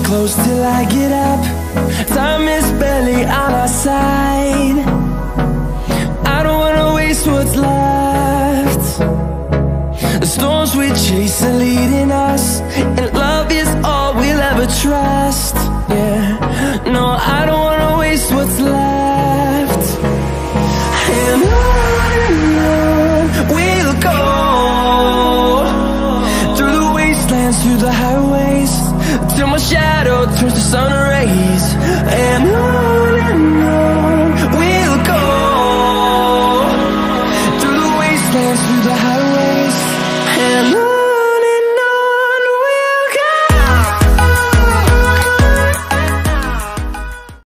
close till I get up. Time is barely on our side. I don't wanna waste what's left. The storms we chase are leading us, and love is all we'll ever trust. Yeah, no, I don't wanna waste what's left. And on we'll go, through the wastelands, through the highways, till my shadow turns to sun rays.